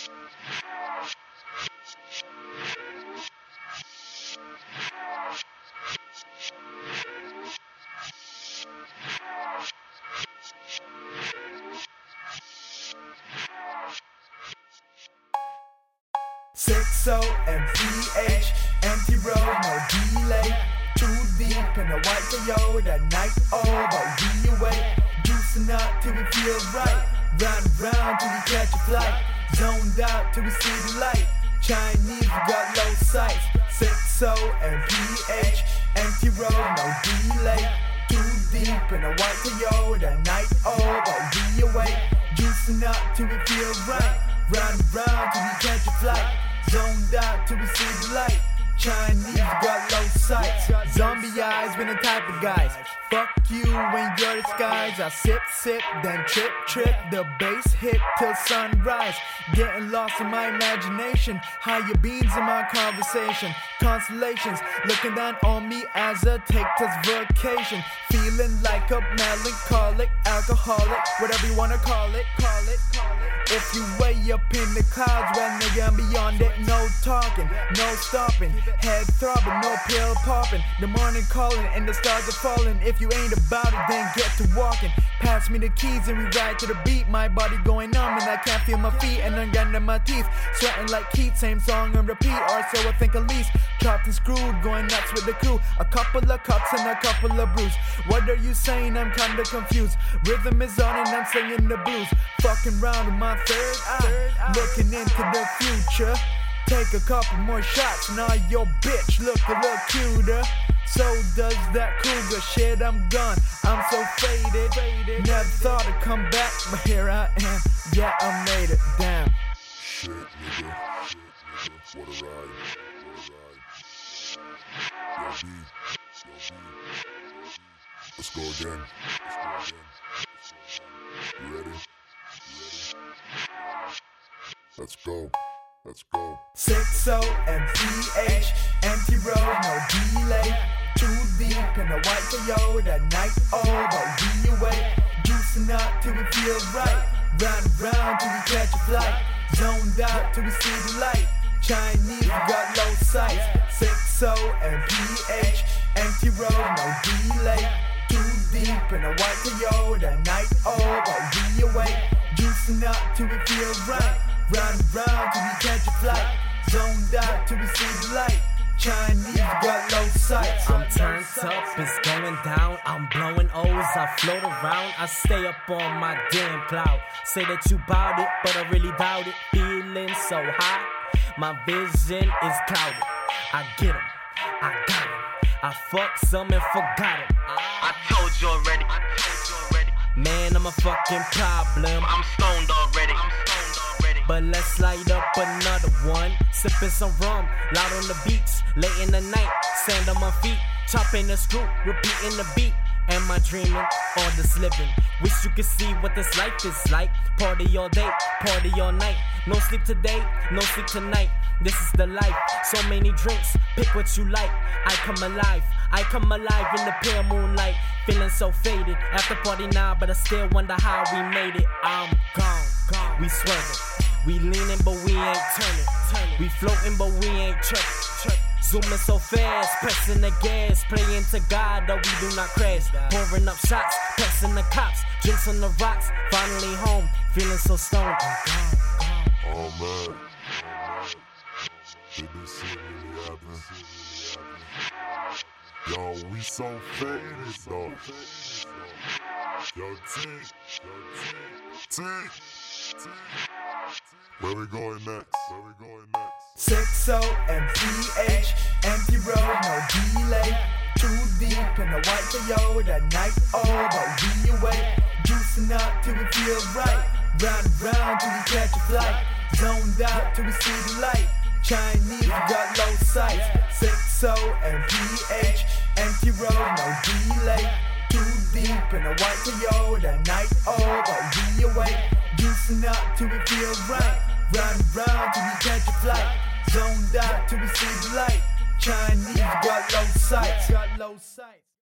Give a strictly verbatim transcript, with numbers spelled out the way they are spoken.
six oh and P H, empty road, no delay. Too deep in the white K O, that night all but we away. Juicing up till we feel right, round and round till we catch a flight. Zoned out till we see the light. Chinese, we got low sights. six oh and P H, empty road, no delay. Too deep in the white K O, that night all but we away. Juicing up till we feel right, round and round till we catch a flight. Zoned out till we see the light. Chinese got low sights. Zombie eyes, been the type of guys. Fuck you when you're disguised. I sip, sip, then trip, trip. The bass hit till sunrise. Getting lost in my imagination. Higher beams in my conversation. Constellations looking down on me as a take test vacation. Feeling like a melancholic alcoholic, whatever you wanna call it, call it, call it. If you way up in the clouds, well nigga I'm beyond it. No talking, no stopping. Head throbbing, no pill popping. The morning calling and the stars are falling. If you ain't about it, then get to walking. Pass me the keys and we ride to the beat. My body going numb and I can't feel my feet and I'm grinding my teeth. Sweating like Keith, same song and repeat, or so I think at least. Chopped and screwed, going nuts with the crew. A couple of cups and a couple of brews. What are you saying? I'm kinda confused. Rhythm is on and I'm singing the blues. Fucking round with my third eye, looking into the future. Take a couple more shots, now your bitch look a little cuter. So does that cougar, shit I'm gone, I'm so faded. Never thought I'd come back, but here I am. Yeah, I made it, damn. Shit, nigga, shit, nigga, what a ride, what a ride. Yo, B, yo, B, let's go again, let's go again. You ready? You ready? Let's go. Let's go. six oh and P H, empty road, no delay. Too deep in the white K O, that night all but we away. Juicing up till we feel right, round and round till we catch a flight. Zoned out till we see the light. Chinese, we got low sights. six oh and P H, empty road, no delay. Too deep in the white K O, that night all but we away. Juicing up till we feel right, round and round till we catch a flight. Zoned out till we see the light. Chinese got low sights. I'm turned up, it's going down. I'm blowing O's, I float around. I stay up on my damn cloud. Say that you bout it, but I really doubt it. Feeling so high, my vision is clouded. I get 'em, I got 'em. I fucked some and forgot 'em. I told you already, I told you already. Man, I'm a fucking problem. I'm stoned already, I'm stoned already. But let's light up another one. Sipping some rum, loud on the beats. Late in the night, sand on my feet. Chopping the screw, repeating the beat. Am I dreaming or just living? Wish you could see what this life is like. Party all day, party all night. No sleep today, no sleep tonight. This is the life, so many drinks. Pick what you like. I come alive, I come alive in the pale moonlight. Feeling so faded, after party now, but I still wonder how we made it. I'm gone, gone. We swerving, we leaning but we ain't turning, turning. We floating but we ain't tripping, tripping. Zooming so fast, pressing the gas, praying to God that we do not crash. Pouring up shots, passing the cops, drinks on the rocks. Finally home, feeling so stoned. I'm gone, gone. Oh man, did this shit really happen? Yo, we so faded though. Yo, T, T, T. Where we going next? Where we going next? six oh and P H, empty road, no delay. Too deep in the white K O, that night all but we away. Juicing up till we feel right, round and round till we catch a flight. Zoned out till we see the light. Chinese, we got low sights. six oh and P H, empty road, no delay. Too deep in the white K O, that night all but we away. Juicing up till we feel right, round and round till we catch a flight. Zoned out till we see the light. Chinese got low sights. Got low sights.